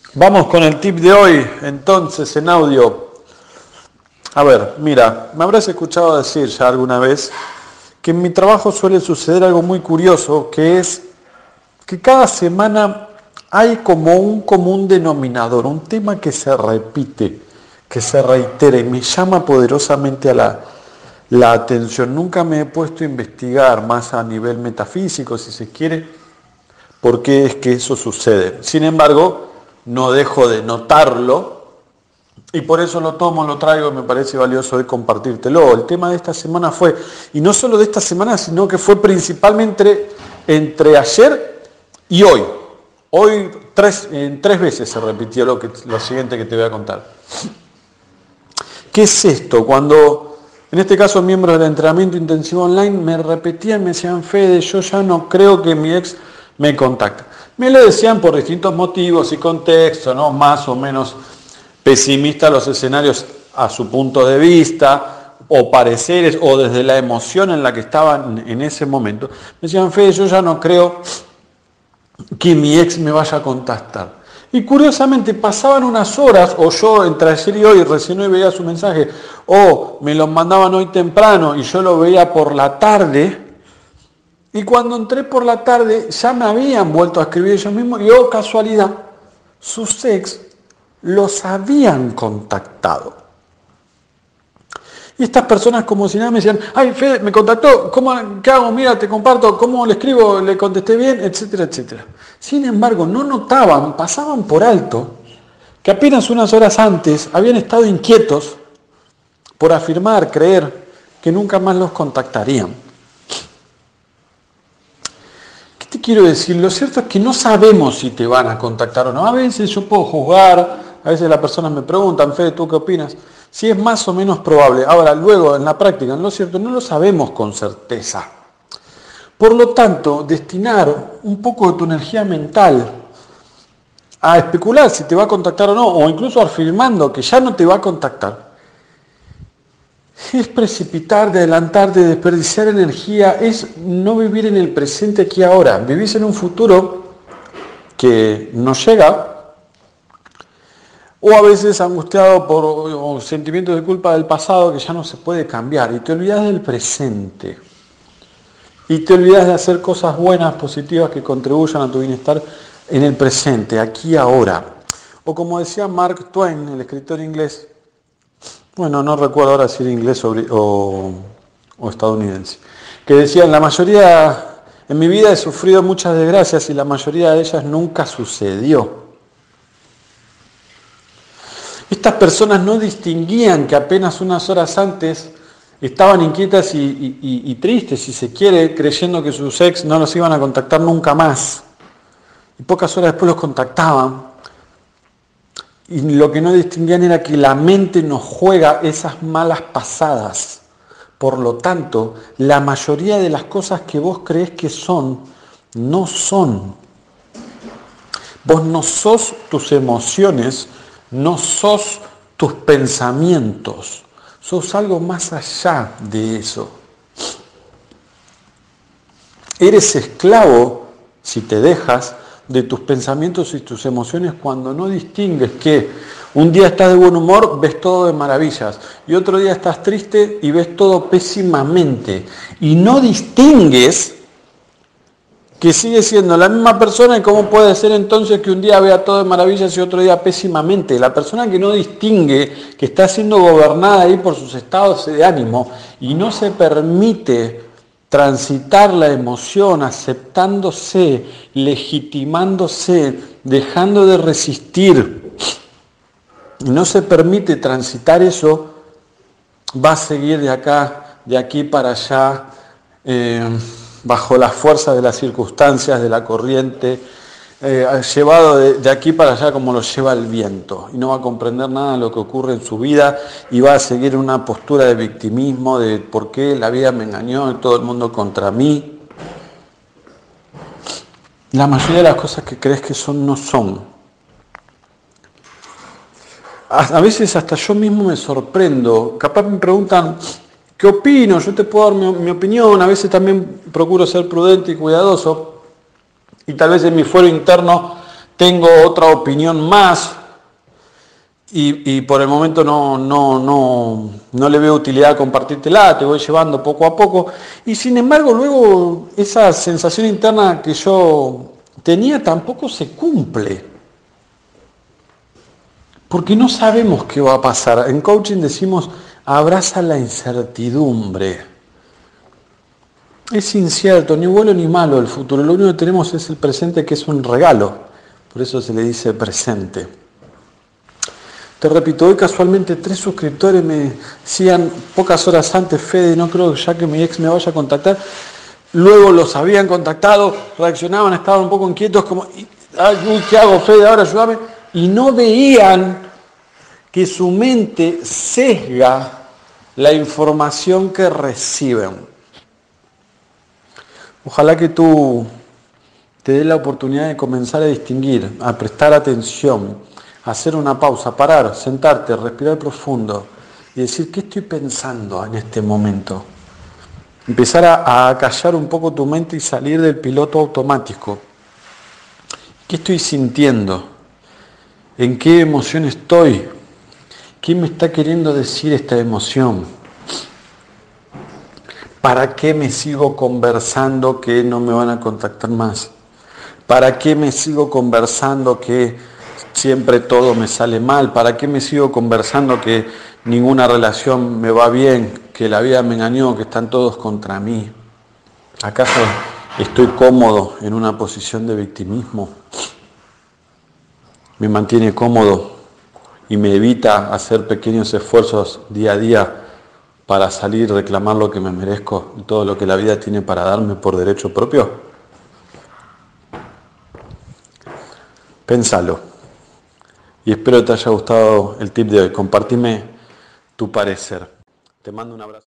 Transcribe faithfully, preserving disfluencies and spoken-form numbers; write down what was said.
Vamos con el tip de hoy, entonces, en audio. A ver, mira, me habrás escuchado decir ya alguna vez que en mi trabajo suele suceder algo muy curioso, que es que cada semana hay como un común denominador, un tema que se repite, que se reitera y me llama poderosamente a la, la atención. Nunca me he puesto a investigar más a nivel metafísico, si se quiere, por qué es que eso sucede. Sin embargo, no dejo de notarlo y por eso lo tomo, lo traigo y me parece valioso hoy compartírtelo. El tema de esta semana fue, y no solo de esta semana, sino que fue principalmente entre, entre ayer y hoy. Hoy tres, en tres veces se repitió lo, que, lo siguiente que te voy a contar. ¿Qué es esto? Cuando, en este caso, miembros del entrenamiento intensivo online me repetían, me decían, Fede, yo ya no creo que mi ex me contacte. Me lo decían por distintos motivos y contextos, ¿no? Más o menos pesimistas los escenarios a su punto de vista, o pareceres, o desde la emoción en la que estaban en ese momento. Me decían, Fede, yo ya no creo que mi ex me vaya a contactar. Y curiosamente pasaban unas horas, o yo entre ayer y hoy recién hoy veía su mensaje, o me lo mandaban hoy temprano y yo lo veía por la tarde. Y cuando entré por la tarde ya me habían vuelto a escribir ellos mismos y, oh casualidad, sus ex los habían contactado. Y estas personas como si nada me decían, ay Fede, me contactó, ¿cómo, ¿qué hago? Mira, te comparto, ¿cómo le escribo? ¿Le contesté bien? Etcétera, etcétera. Sin embargo, no notaban, pasaban por alto, que apenas unas horas antes habían estado inquietos por afirmar, creer, que nunca más los contactarían. ¿Qué te quiero decir? Lo cierto es que no sabemos si te van a contactar o no. A veces yo puedo juzgar, a veces las personas me preguntan, Fede, ¿tú qué opinas? Si es más o menos probable. Ahora, luego, en la práctica, ¿no es cierto? No lo sabemos con certeza. Por lo tanto, destinar un poco de tu energía mental a especular si te va a contactar o no, o incluso afirmando que ya no te va a contactar, es precipitar, de adelantar, de desperdiciar energía, es no vivir en el presente aquí y ahora. Vivís en un futuro que no llega, o a veces angustiado por o sentimientos de culpa del pasado que ya no se puede cambiar, y te olvidas del presente. Y te olvidas de hacer cosas buenas, positivas, que contribuyan a tu bienestar en el presente, aquí y ahora. O como decía Mark Twain, el escritor inglés, bueno, no recuerdo ahora si era inglés o, o, o estadounidense, que decía, la mayoría, en mi vida he sufrido muchas desgracias y la mayoría de ellas nunca sucedió. Estas personas no distinguían que apenas unas horas antes estaban inquietas y, y, y, y tristes, si se quiere, creyendo que sus ex no los iban a contactar nunca más. Y pocas horas después los contactaban. Y lo que no distinguían era que la mente nos juega esas malas pasadas. Por lo tanto, la mayoría de las cosas que vos creés que son, no son. Vos no sos tus emociones, no sos tus pensamientos. Sos algo más allá de eso. Eres esclavo, si te dejas, de tus pensamientos y tus emociones cuando no distingues que un día estás de buen humor, ves todo de maravillas, y otro día estás triste y ves todo pésimamente. Y no distingues que sigue siendo la misma persona y cómo puede ser entonces que un día vea todo de maravillas y otro día pésimamente. La persona que no distingue, que está siendo gobernada ahí por sus estados de ánimo y no se permite transitar la emoción, aceptándose, legitimándose, dejando de resistir, y no se permite transitar eso, va a seguir de acá, de aquí para allá, eh, bajo la fuerza de las circunstancias, de la corriente, eh, llevado de, de aquí para allá como lo lleva el viento, y no va a comprender nada de lo que ocurre en su vida, y va a seguir una postura de victimismo, de por qué la vida me engañó y todo el mundo contra mí. La mayoría de las cosas que crees que son, no son. A, a veces hasta yo mismo me sorprendo, capaz me preguntan, ¿qué opino? Yo te puedo dar mi, mi opinión, a veces también procuro ser prudente y cuidadoso, y tal vez en mi fuero interno tengo otra opinión más y, y por el momento no, no, no, no le veo utilidad a compartírtela, te voy llevando poco a poco. Y sin embargo, luego esa sensación interna que yo tenía tampoco se cumple. Porque no sabemos qué va a pasar. En coaching decimos, abraza la incertidumbre. Es incierto, ni bueno ni malo el futuro. Lo único que tenemos es el presente, que es un regalo. Por eso se le dice presente. Te repito, hoy casualmente tres suscriptores me decían pocas horas antes, Fede, no creo ya que mi ex me vaya a contactar. Luego los habían contactado, reaccionaban, estaban un poco inquietos, como, ay, ¿qué hago, Fede? Ahora ayúdame. Y no veían que su mente sesga la información que reciben. Ojalá que tú te des la oportunidad de comenzar a distinguir, a prestar atención, a hacer una pausa, parar, sentarte, respirar profundo y decir, ¿qué estoy pensando en este momento? Empezar a, a callar un poco tu mente y salir del piloto automático. ¿Qué estoy sintiendo? ¿En qué emoción estoy? ¿Qué me está queriendo decir esta emoción? ¿Para qué me sigo conversando que no me van a contactar más? ¿Para qué me sigo conversando que siempre todo me sale mal? ¿Para qué me sigo conversando que ninguna relación me va bien, que la vida me engañó, que están todos contra mí? ¿Acaso estoy cómodo en una posición de victimismo? ¿Me mantiene cómodo y me evita hacer pequeños esfuerzos día a día para salir y reclamar lo que me merezco y todo lo que la vida tiene para darme por derecho propio? Pénsalo. Y espero te haya gustado el tip de hoy. Compartime tu parecer. Te mando un abrazo.